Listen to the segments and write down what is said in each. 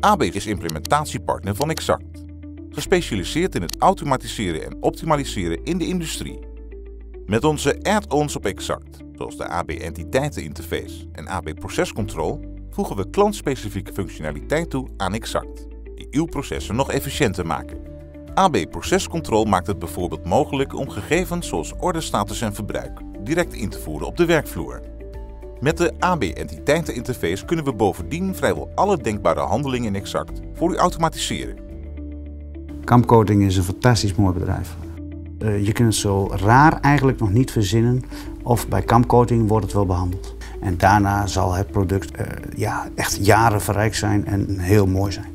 AB is implementatiepartner van Exact, gespecialiseerd in het automatiseren en optimaliseren in de industrie. Met onze add-ons op Exact, zoals de AB Entiteiteninterface en AB Process Control, voegen we klantspecifieke functionaliteit toe aan Exact, die uw processen nog efficiënter maken. AB Process Control maakt het bijvoorbeeld mogelijk om gegevens zoals orderstatus en verbruik direct in te voeren op de werkvloer. Met de AB Entiteiteninterface kunnen we bovendien vrijwel alle denkbare handelingen in Exact voor u automatiseren. Kampcoating is een fantastisch mooi bedrijf. Je kunt het zo raar eigenlijk nog niet verzinnen of bij Kampcoating wordt het wel behandeld. En daarna zal het product echt jaren verrijkt zijn en heel mooi zijn.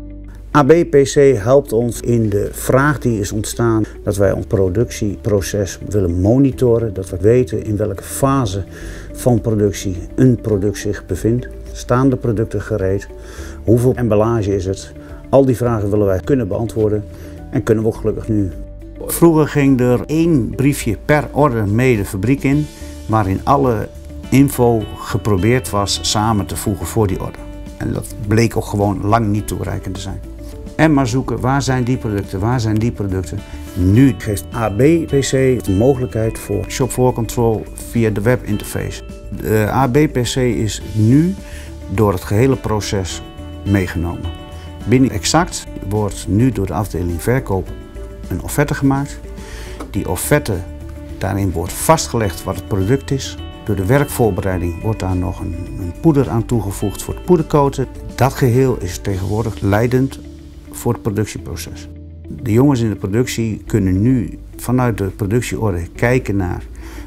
ABPC helpt ons in de vraag die is ontstaan dat wij ons productieproces willen monitoren. Dat we weten in welke fase van productie een product zich bevindt. Staan de producten gereed? Hoeveel emballage is het? Al die vragen willen wij kunnen beantwoorden en kunnen we ook gelukkig nu. Vroeger ging er 1 briefje per order mee de fabriek in, waarin alle info geprobeerd was samen te voegen voor die order. En dat bleek ook gewoon lang niet toereikend te zijn. En maar zoeken, waar zijn die producten, waar zijn die producten. Nu geeft ABPC de mogelijkheid voor shopfloor control via de webinterface. De ABPC is nu door het gehele proces meegenomen. Binnen Exact wordt nu door de afdeling verkoop een offerte gemaakt. Die offerte, daarin wordt vastgelegd wat het product is. Door de werkvoorbereiding wordt daar nog een poeder aan toegevoegd voor het poedercoaten. Dat geheel is tegenwoordig leidend voor het productieproces. De jongens in de productie kunnen nu vanuit de productieorde kijken naar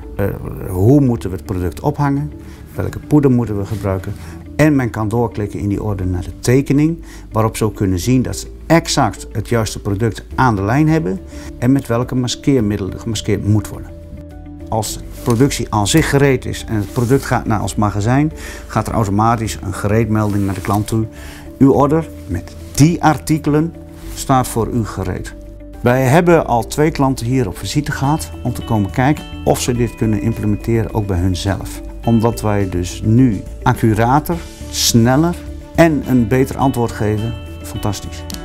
hoe moeten we het product ophangen, welke poeder moeten we gebruiken. En men kan doorklikken in die orde naar de tekening, waarop ze ook kunnen zien dat ze exact het juiste product aan de lijn hebben en met welke maskeermiddelen gemaskeerd moet worden. Als de productie aan zich gereed is en het product gaat naar ons magazijn, gaat er automatisch een gereedmelding naar de klant toe. Uw order met die artikelen staat voor u gereed. Wij hebben al 2 klanten hier op visite gehad om te komen kijken of ze dit kunnen implementeren ook bij hunzelf. Omdat wij dus nu accurater, sneller en een beter antwoord geven. Fantastisch.